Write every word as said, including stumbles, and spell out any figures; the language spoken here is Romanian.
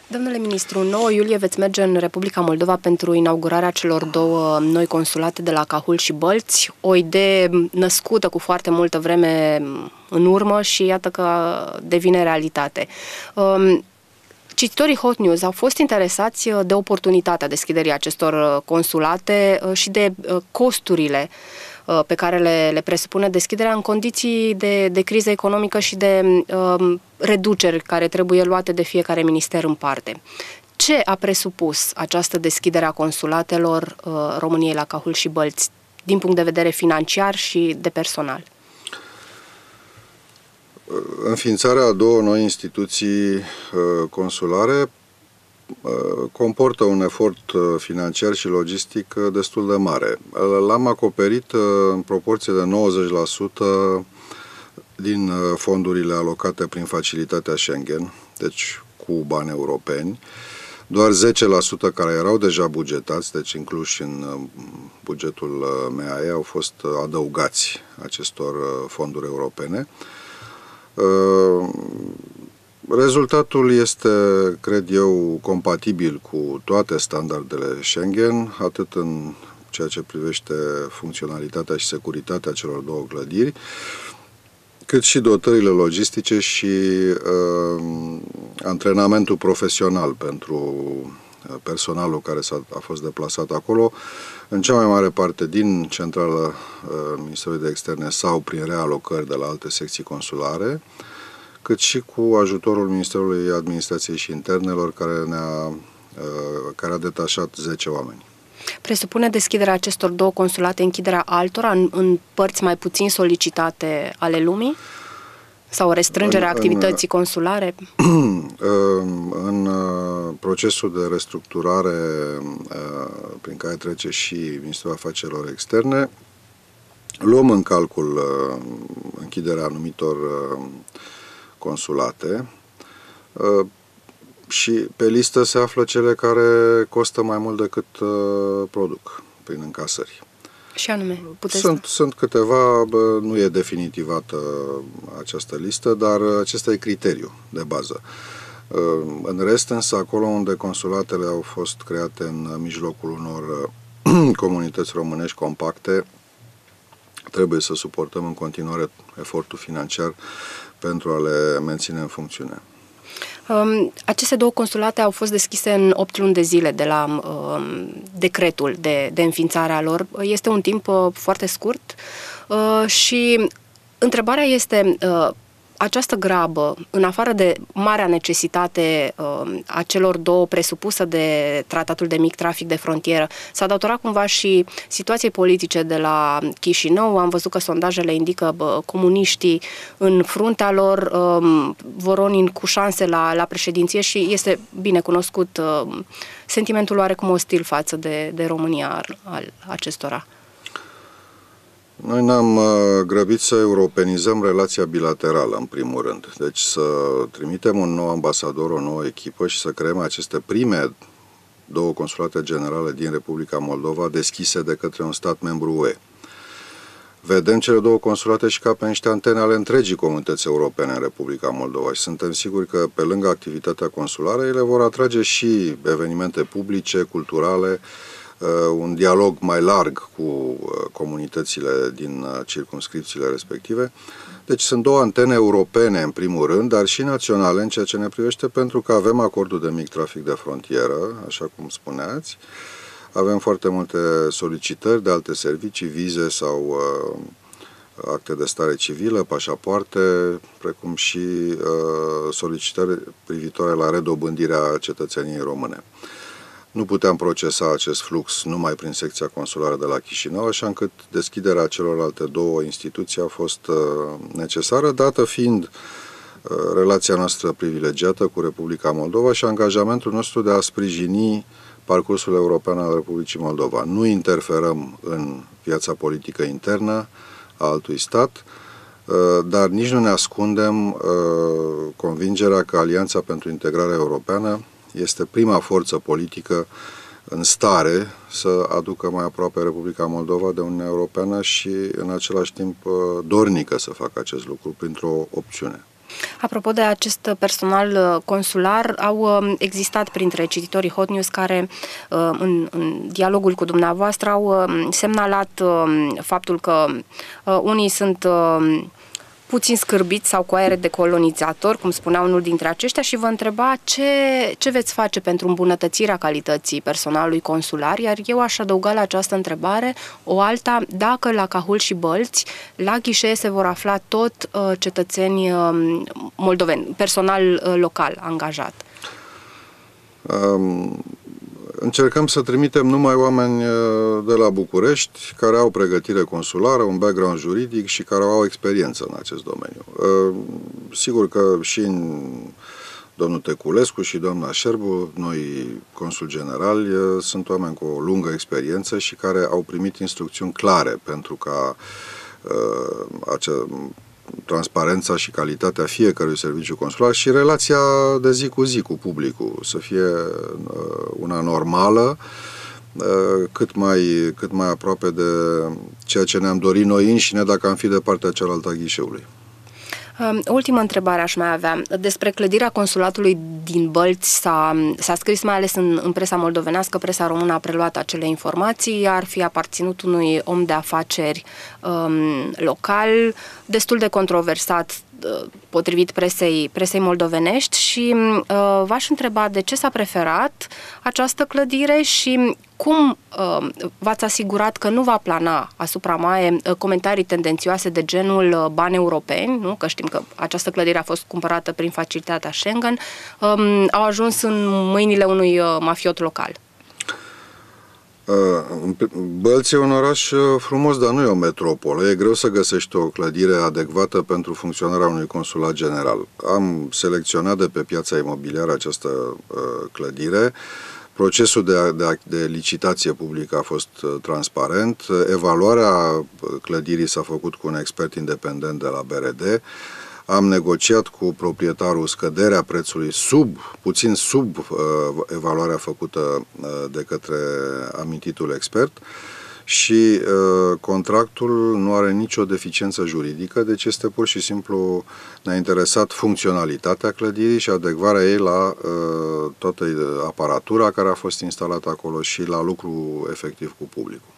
Domnule ministru, nouă iulie veți merge în Republica Moldova pentru inaugurarea celor două noi consulate de la Cahul și Bălți, o idee născută cu foarte multă vreme în urmă și iată că devine realitate. Cititorii Hot News au fost interesați de oportunitatea deschiderii acestor consulate și de costurile pe care le, le presupune deschiderea în condiții de, de criză economică și de uh, reduceri care trebuie luate de fiecare minister în parte. Ce a presupus această deschidere a consulatelor uh, României la Cahul și Bălți din punct de vedere financiar și de personal? Înființarea a două noi instituții uh, consulare comportă un efort financiar și logistic destul de mare. L-am acoperit în proporție de nouăzeci la sută din fondurile alocate prin facilitatea Schengen, deci cu bani europeni, doar zece la sută care erau deja bugetați, deci incluși în bugetul M A E, au fost adăugați acestor fonduri europene. Rezultatul este, cred eu, compatibil cu toate standardele Schengen, atât în ceea ce privește funcționalitatea și securitatea celor două clădiri, cât și dotările logistice și uh, antrenamentul profesional pentru personalul care s-a, a fost deplasat acolo, în cea mai mare parte din centrala uh, Ministerului de Externe sau prin realocări de la alte secții consulare, cât și cu ajutorul Ministerului Administrației și Internelor, care, ne-a, care a detașat zece oameni. Presupune deschiderea acestor două consulate închiderea altora în, în părți mai puțin solicitate ale lumii? Sau restrângerea în, activității în, consulare? În procesul de restructurare prin care trece și Ministerul Afacerilor Externe, luăm în calcul închiderea anumitor consulate și pe listă se află cele care costă mai mult decât produc prin încasări. Și anume, puteți... Sunt, sunt câteva, nu e definitivată această listă, dar acesta e criteriu de bază. În rest, însă, acolo unde consulatele au fost create în mijlocul unor comunități românești compacte, trebuie să suportăm în continuare efortul financiar pentru a le menține în funcțiune. Um, aceste două consulate au fost deschise în opt luni de zile de la um, decretul de, de înființare a lor. Este un timp uh, foarte scurt uh, și întrebarea este... Uh, această grabă, în afară de marea necesitate uh, a celor două presupusă de tratatul de mic trafic de frontieră, s-a datorat cumva și situației politice de la Chișinău. Am văzut că sondajele indică bă, comuniștii în fruntea lor, uh, Voronin cu șanse la, la președinție și este bine cunoscut uh, sentimentul oarecum ostil față de, de România al, al acestora. Noi ne-am grăbit să europenizăm relația bilaterală, în primul rând. Deci să trimitem un nou ambasador, o nouă echipă și să creăm aceste prime două consulate generale din Republica Moldova deschise de către un stat membru U E. Vedem cele două consulate și ca pe niște antene ale întregii comunități europene în Republica Moldova și suntem siguri că pe lângă activitatea consulară ele vor atrage și evenimente publice, culturale, un dialog mai larg cu comunitățile din circumscripțiile respective. Deci sunt două antene europene în primul rând, dar și naționale în ceea ce ne privește, pentru că avem acordul de mic trafic de frontieră, așa cum spuneați. Avem foarte multe solicitări de alte servicii, vize sau uh, acte de stare civilă, pașapoarte, precum și uh, solicitări privitoare la redobândirea cetățeniei române. Nu puteam procesa acest flux numai prin secția consulară de la Chișinău, așa încât deschiderea celorlalte două instituții a fost necesară, dată fiind relația noastră privilegiată cu Republica Moldova și angajamentul nostru de a sprijini parcursul european al Republicii Moldova. Nu interferăm în viața politică internă a altui stat, dar nici nu ne ascundem convingerea că Alianța pentru Integrare Europeană este prima forță politică în stare să aducă mai aproape Republica Moldova de Uniunea Europeană și în același timp dornică să facă acest lucru printr-o opțiune. Apropo de acest personal consular, au existat printre cititorii Hot News care în, în dialogul cu dumneavoastră au semnalat faptul că unii sunt puțin scârbiți sau cu aere de colonizator, cum spunea unul dintre aceștia, și vă întreba ce, ce veți face pentru îmbunătățirea calității personalului consular, iar eu aș adăuga la această întrebare o alta: dacă la Cahul și Bălți, la ghișee se vor afla tot uh, cetățeni uh, moldoveni, personal uh, local angajat? Um... Încercăm să trimitem numai oameni de la București care au pregătire consulară, un background juridic și care au experiență în acest domeniu. Sigur că și în domnul Teculescu și doamna Șerbu, noi consul generali, sunt oameni cu o lungă experiență și care au primit instrucțiuni clare pentru ca acea transparența și calitatea fiecărui serviciu consular și relația de zi cu zi cu publicul să fie una normală, cât mai, cât mai aproape de ceea ce ne-am dorit noi înșine dacă am fi de partea cealaltă a ghișeului. Ultima întrebare aș mai avea. Despre clădirea consulatului din Bălți s-a scris mai ales în, în presa moldovenească, presa română a preluat acele informații, ar fi aparținut unui om de afaceri um, local, destul de controversat potrivit presei, presei moldovenești, și uh, v-aș întreba de ce s-a preferat această clădire și cum uh, v-ați asigurat că nu va plana asupra M A E uh, comentarii tendențioase de genul uh, bani europeni, nu? Că știm că această clădire a fost cumpărată prin facilitatea Schengen, um, au ajuns în mâinile unui uh, mafiot local. Bălți e un oraș frumos, dar nu e o metropolă. E greu să găsești o clădire adecvată pentru funcționarea unui consulat general. Am selecționat de pe piața imobiliară această uh, clădire. Procesul de, de, de licitație publică a fost uh, transparent. Evaluarea clădirii s-a făcut cu un expert independent de la B R D. Am negociat cu proprietarul scăderea prețului sub, puțin sub uh, evaluarea făcută uh, de către amintitul expert și uh, contractul nu are nicio deficiență juridică, deci este pur și simplu, ne-a interesat funcționalitatea clădirii și adecvarea ei la uh, toată aparatura care a fost instalată acolo și la lucru efectiv cu publicul.